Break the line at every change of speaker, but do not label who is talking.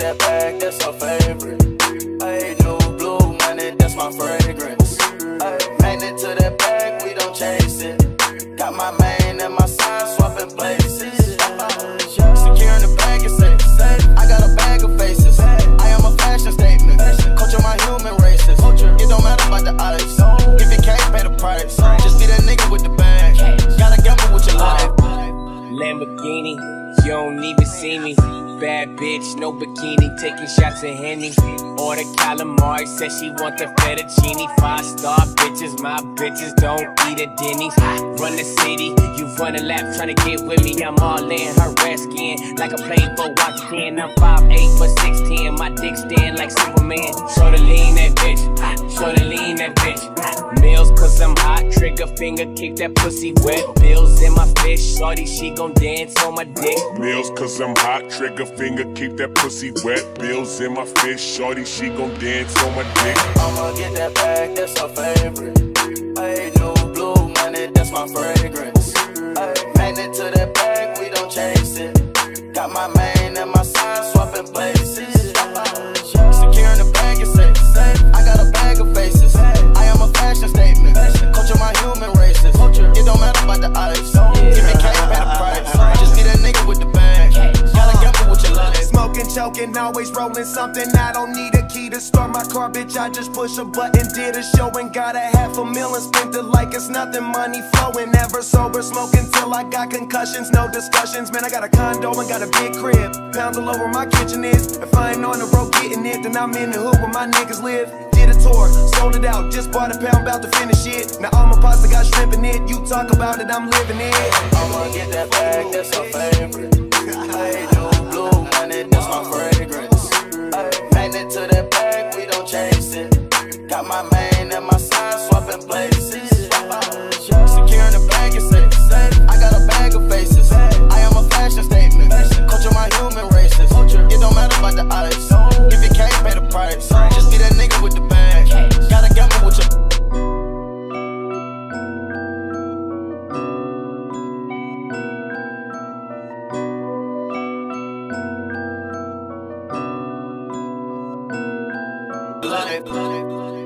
that bag, that's her favorite. Hey, new blue money, that's my fragrance. Hey, magnet to that bag, we don't chase it. Got my main and my side swapping places. Securing the bag is safe. I got a bag of faces. I am a fashion statement. Coach on my human races. It don't matter about the ice. If you can't pay the price, just be that nigga with the bag. Gotta gamble with your life.
Lamborghini, you don't even see me. Bad bitch, no bikini, taking shots of Henny. Order calamari, said she want the fettuccine. 5-star bitches, my bitches don't eat at Denny's. Run the city, you run a lap, tryna get with me. I'm all in her red skin, like a playboy watch 10. I'm 5'8", but 6'10", my dick stand like Superman. Show the lean that bitch, show the lean that bitch. Meals cause I'm hot, trigger finger, keep that pussy wet. Bills in my fish, shorty, she gon' dance on my dick.
Meals cause I'm hot, trigger finger, keep that pussy wet. Bills in my fish, shorty, she gon' dance on my dick.
I'ma get that bag, that's her favorite. Hey, new blue money, that's my fragrance. Hey, magnet to that bag, we don't chase it. Got my main and my side swapping places. Securing the bag is safe. I got a bag of faces. I am a fashion statement. Coach on my human races. It don't matter about the ice. If you can't pay the price, just be that nigga with the bag. Gotta gamble with your life.
Smoking, choking, always rolling something. I don't need a key to start my car, bitch. I just push a button, did a show and got a $500,000. Spent it like it's nothing, money flowing. Never sober, smoking till I got concussions. No discussions, man. I got a condo and got a big crib. Pound all over my kitchen is. If I ain't on the road getting it, then I'm in the hood where my niggas live. Did a tour, sold it out, just bought a pound, about to finish it. Now all my pasta got shrimp in it. You talk about it, I'm living it.
I'ma get that bag, that's her favorite. Hey, new blue money, that's my fragrance. Hey, magnet to that bag, we don't chase it. Got my main and my side swapping places. Securing the bag is safe. I got a bag of faces. I am a fashion statement. Coach on my human races. It don't matter about the ice. If you can't pay the price, just be that nigga with the bag. Gotta gamble with your. Life.